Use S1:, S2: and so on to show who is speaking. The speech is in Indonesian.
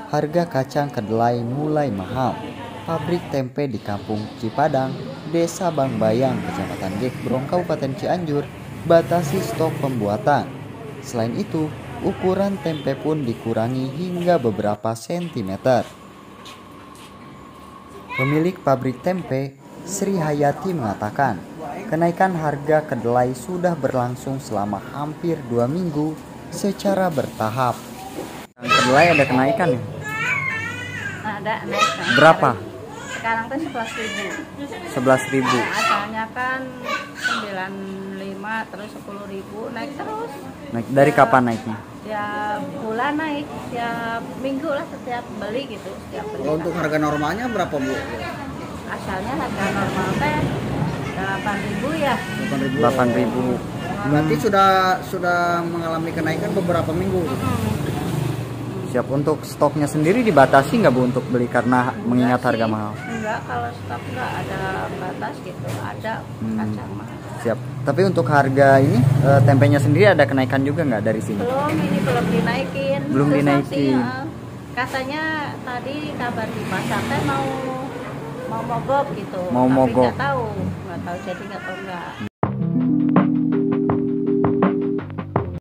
S1: harga kacang kedelai mulai mahal. Pabrik tempe di Kampung Cipadang, Desa Bangbayang, Kecamatan Gekbrong, Kabupaten Cianjur, batasi stok pembuatan. Selain itu, ukuran tempe pun dikurangi hingga beberapa sentimeter. Pemilik pabrik tempe, Sri Hayati, mengatakan, kenaikan harga kedelai sudah berlangsung selama hampir 2 minggu secara bertahap. Kedelai ada kenaikan ya?
S2: Ada naik.
S1: Berapa?
S2: Sekarang tuh 11.000.
S1: 11.000.
S2: Asalnya kan 95, terus 10.000, naik terus.
S1: Naik dari kapan naiknya?
S2: Tiap bulan naik, tiap minggu lah, setiap beli gitu, setiap beli.
S3: Untuk harga normalnya berapa, Bu?
S2: Asalnya harga normal teh 8.000 ya.
S1: 8.000.
S3: Berarti sudah mengalami kenaikan beberapa minggu.
S1: Siap. Untuk stoknya sendiri dibatasi nggak Bu untuk beli karena mengingat harga mahal?
S2: Enggak, kalau stok enggak ada batas gitu, ada kacang mahal.
S1: Siap. Tapi untuk harga ini tempenya sendiri ada kenaikan juga nggak dari sini?
S2: Ini belum dinaikin.
S1: Belum
S2: Susah
S1: dinaikin.
S2: sih, ya. Katanya tadi kabar di pasar teh mau mogok gitu.
S1: Mau
S2: tapi
S1: mogok.
S2: nggak tahu jadi nggak tahu enggak.